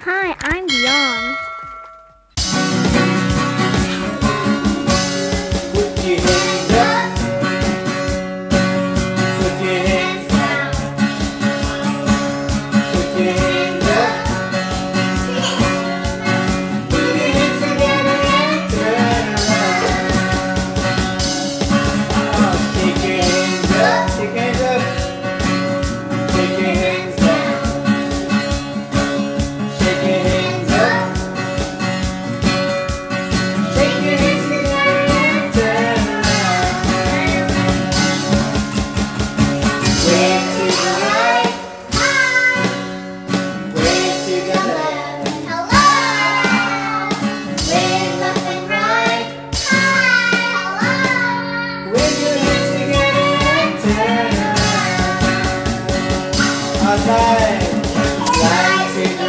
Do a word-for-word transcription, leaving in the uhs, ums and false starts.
Hi, I'm Dion. Put your hands up. Put your hands down. Put your hands up. Put your hands together and turn around. Oh, shake your hands up. Shake your hands up. Shake your hands down. Shake your hands up. Shake your hands together and turn around. Way to the right. Way to the left. Way left and right. Wave your hands together and turn around. Alright. Right to the